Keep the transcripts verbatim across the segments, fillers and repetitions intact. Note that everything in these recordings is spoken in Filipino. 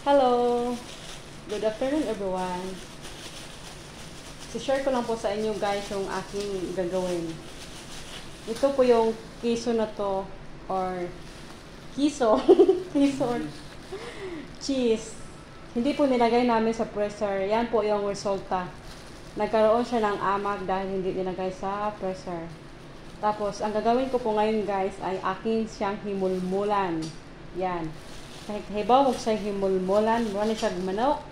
Hello! Good afternoon everyone. Si-share ko lang po sa inyo guys yung aking gagawin. Ito po yung kiso na to or kiso. Kiso or cheese. Hindi po nilagay namin sa presser. Yan po yung resulta. Nagkaroon siya ng amag dahil hindi nilagay sa presser. Tapos, ang gagawin ko po ngayon guys ay aking siyang himulmulan. Yan. Hibaw mo sa himulmulan, wala siya manok.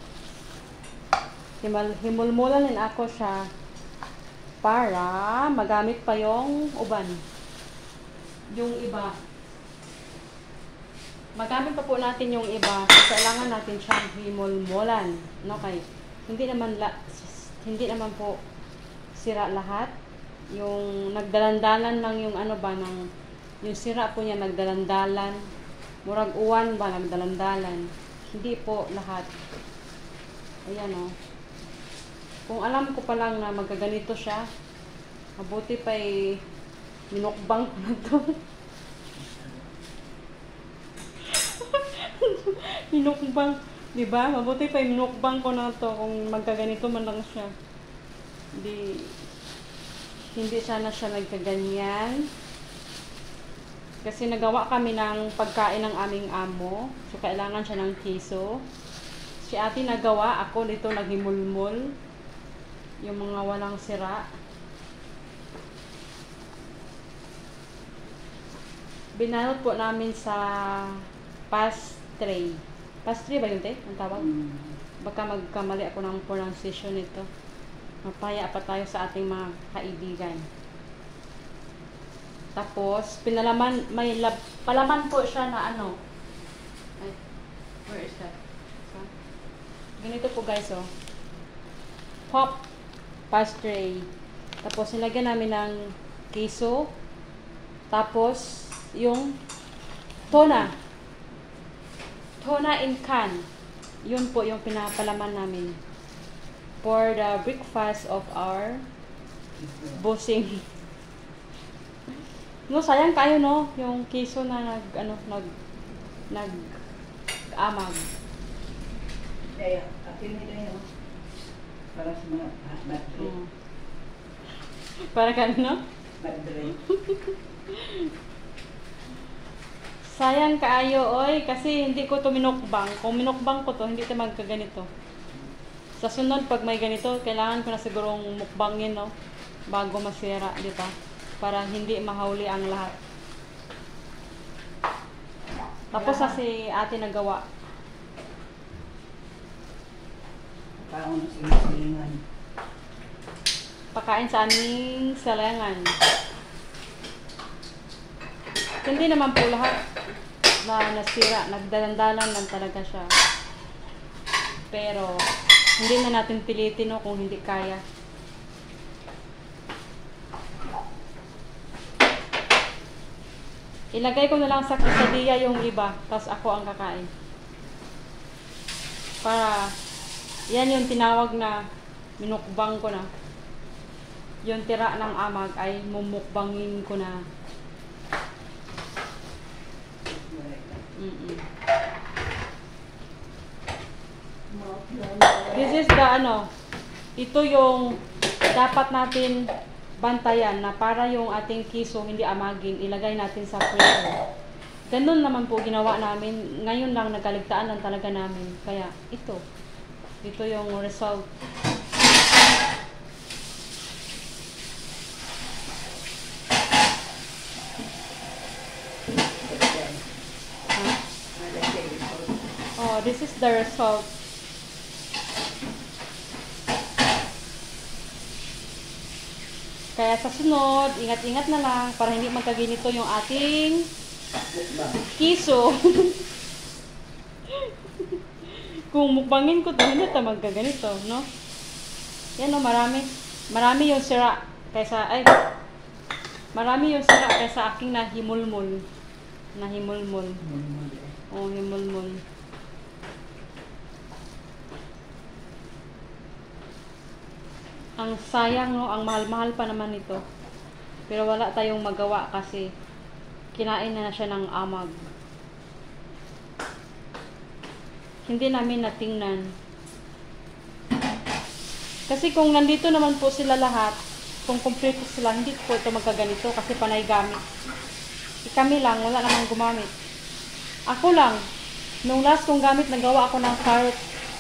Himulmulan din ako siya para magamit pa yung uban. Yung iba. Magamit pa po natin yung iba. Kailangan natin siyang himulmulan. Okay. Hindi naman la, hindi naman po sira lahat. Yung nagdalandalan lang yung ano ba ng yung sira po niya nagdalandalan. Murag uwan ba nagdalandalan. Hindi po lahat. Ayan o. Oh. Kung alam ko pa lang na magkaganito siya, mabuti pa eh, minukbang ko na to. Minukbang. Diba? Mabuti pa eh, minukbang ko na to kung magkaganito man lang siya. Hindi, hindi sana siya nagkaganyan. Kasi nagawa kami ng pagkain ng aming amo. So, kailangan siya ng kiso. Si ate nagawa. Ako dito naghimulmul. Yung mga walang sira. Binalot po namin sa pastry. Pastry ba yun, te? Ang tawag? Baka magkamali ako ng pronunciation nito. Mapaya pa tayo sa ating mga kaibigan. Tapos, pinalaman, may lab, palaman po siya na ano. Ay, where is that? So, ganito po guys, oh. Pop pastry. Tapos, nilagyan namin ng queso. Tapos, yung tuna. Tuna in can. Yun po yung pinapalaman namin. For the breakfast of our bossing. No, sayang kayo no, yung queso na nag ano nag nag amag. Kaya, atin nila yun. Para sa mga bad drink. Hmm. Para ka no? Bad drink. Sayang kaayo oy kasi hindi ko to minukbang. Kung minukbang ko to, hindi to magkaganito. Sa sunod pag may ganito, kailangan ko na sigurong mukbangin no bago masira, di ba? Para hindi mahuli ang lahat. Tapos yeah. Si ate nagawa. Pakaon na silingan. Pakain sa aming salangan. Hindi naman po lahat na nasira. Nagdalandalan lang talaga siya. Pero, hindi na natin pilitin no, kung hindi kaya. Ilagay ko na lang sa quesadilla yung iba, tapos ako ang kakain. Para, yan yung tinawag na minukbang ko na. Yung tira ng amag ay mumukbangin ko na. Mm -mm. This is the ano, ito yung dapat natin bantayan na para yung ating kiso hindi amagin, ilagay natin sa freezer. Ganun naman po ginawa namin. Ngayon lang nagkaligtaan lang talaga namin. Kaya ito. Ito yung result. Huh? Oh, this is the result. Kaya sa sunod, ingat-ingat na lang para hindi magkaginito yung ating kiso. Kung mukbangin ko to, hindi ito magkaganito, no? Yan o, marami. Marami yung sira kaysa, ay, marami yung sira kaysa aking nahimulmul. Nahimulmul. O, himulmul. Ang sayang no, ang mahal-mahal pa naman ito. Pero wala tayong magawa kasi kinain na, na siya ng amag. hindi namin natingnan. Kasi kung nandito naman po sila lahat, kung kompleto sila, hindi po ito magkaganito kasi panay gamit. E kami lang, wala namang gumamit. Ako lang, nung last kong gamit, nagawa ako ng carrot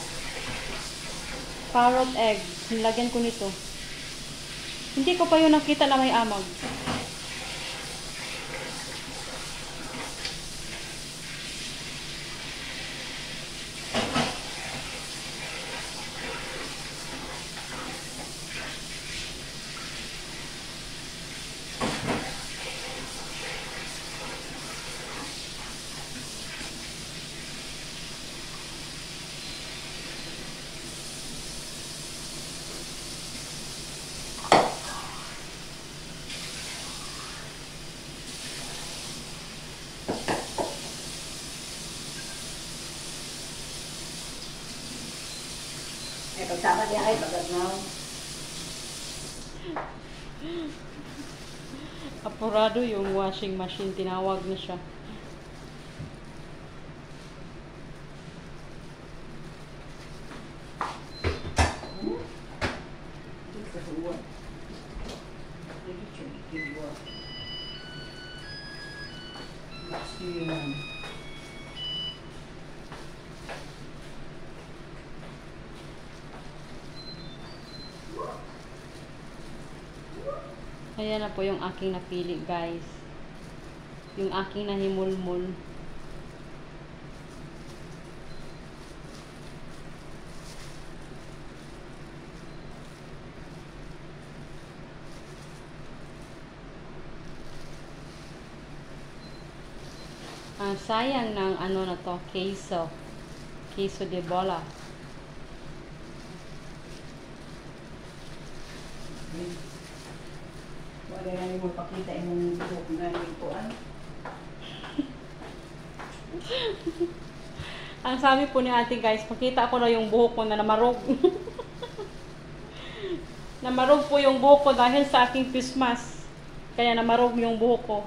carrot egg. Nilagyan ko nito. Hindi ko pa yun nakita na may amag. Eh, pagsama niya ay pagkatnaw. Apurado yung washing machine. Tinawag na siya. Ayan na po yung aking napili, guys. Yung aking nahimulmul. Ang sayang ng ano na to, queso. Queso de bola. Wala na mo pakita imong buhok nga nituan. Ang sabi po ni ate, guys, pakita ako na yung buhok ko na namarog. Namarog po yung buhok ko dahil sa aking face mask. Kaya namarog yung buhok ko.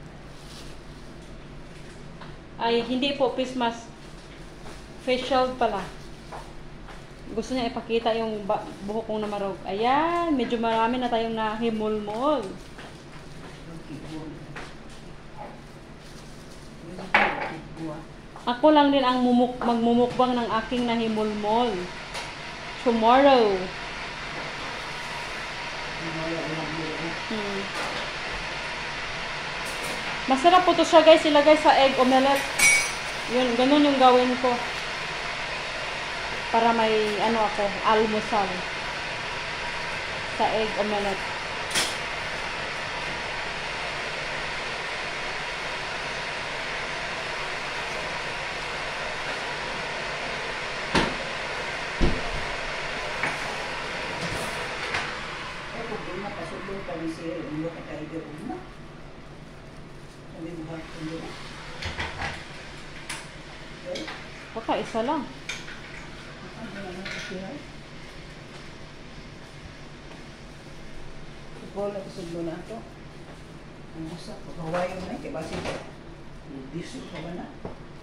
Ay, hindi po face mask. Facial pala. Gusto niya ipakita yung buhok kong namarog. Ayan, medyo marami na tayong nahimulmol. Ako lang din ang mumuk magmumukbang ng aking nahimulmol. Tomorrow. Hmm. Masarap po to siya, guys. Ilagay sa egg omelette. Yun, ganun yung gawin ko. Para may ano ako, almusal. Sa egg omelette. Baka isa lang. Bola ko sudlo na ito. Ang usa ko kawayo na kay basi. Diso ka ba na?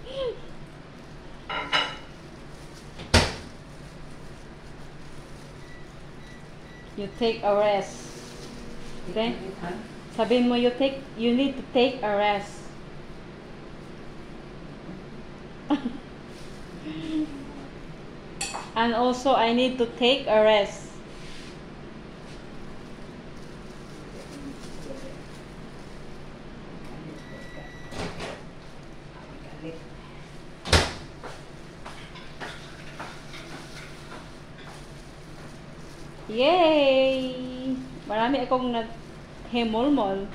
You take a rest. Okay? Sabihin mo, you take, you need to take a rest. And also, I need to take a rest. Yay! Marami akong nag-hemolmol.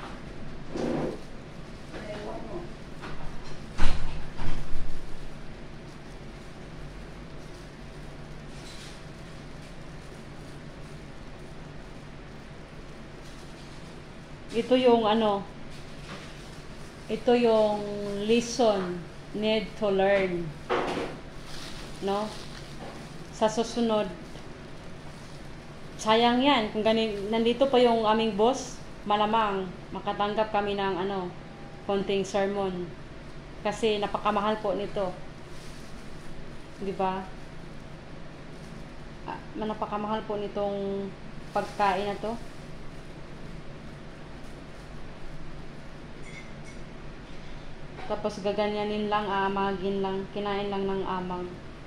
Ito yung ano, ito yung lesson need to learn, no? Sa susunod, sayang yan kung ganin, nandito pa yung aming boss, malamang makatanggap kami ng ano, konting sermon kasi napakamahal po nito. 'Di ba? Ah, napakamahal po nitong pagkain na to. Tapos gaganyanin lang, amagin lang, kinain lang ng amag.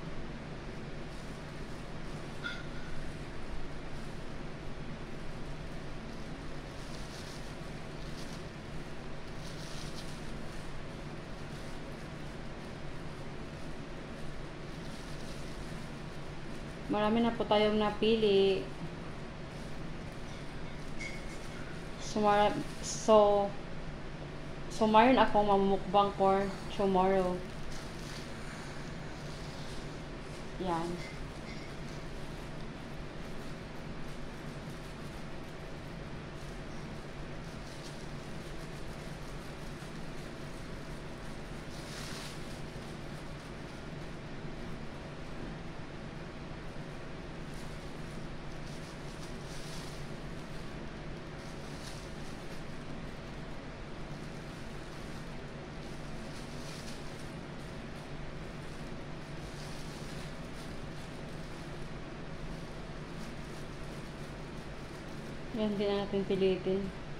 Marami na po tayong napili. So, so, so mayroon ako mamumukbang for tomorrow. Yan. Yan, hindi na natin pilitin.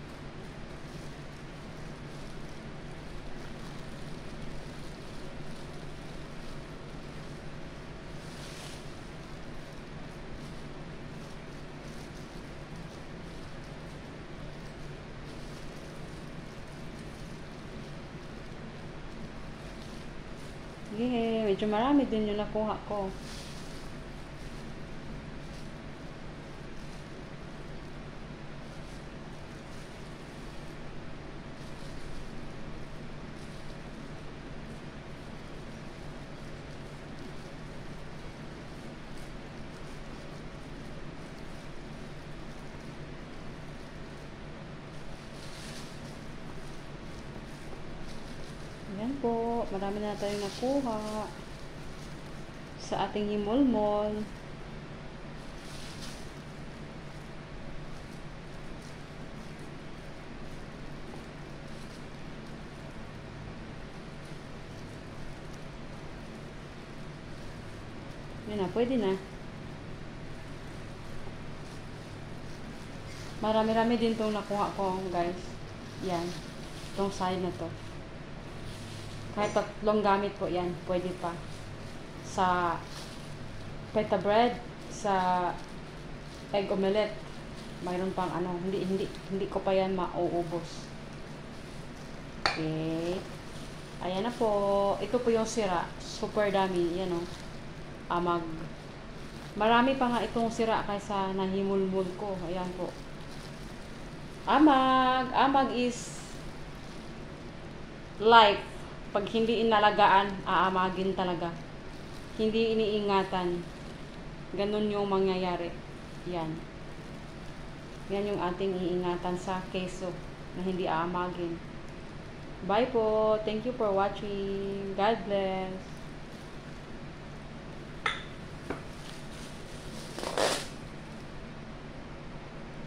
Sige, medyo marami din yung nakuha ko. Ayan po, marami na tayong nakuha sa ating himol-mol. Yan na, pwede na. Marami-rami din itong nakuha ko, guys. Yan, itong side na to. Kahit tatlong gamit po yan, pwede pa. Sa pita bread, sa egg omelette, mayroon pang ano, hindi hindi hindi ko pa yan mauubos. Okay. Ayan na po. Ito po yung sira. Super dami. Yan o. Amag. Marami pa nga itong sira kaysa nahimulmul ko. Ayan po. Amag. Amag is life. Pag hindi inalagaan, aamagin talaga. Hindi iniingatan. Ganun yung mangyayari. Yan. Yan yung ating iingatan sa keso na hindi aamagin. Bye po. Thank you for watching. God bless.